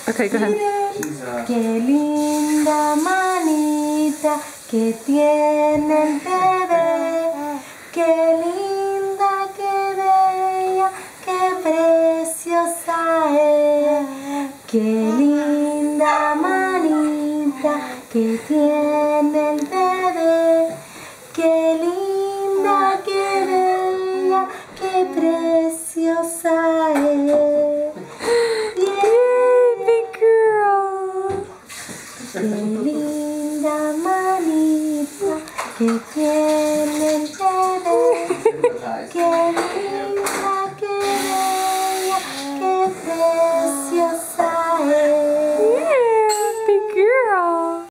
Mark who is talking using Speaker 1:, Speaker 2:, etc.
Speaker 1: Okay, go ahead.
Speaker 2: Qué linda manita que tiene el bebé. Qué linda, qué bella, qué preciosa es. Qué linda manita que tiene el bebé. Qué linda, qué bella, qué preciosa es.
Speaker 1: Yay, big girl.
Speaker 2: Qué linda manita que tiene el bebé. Qué linda.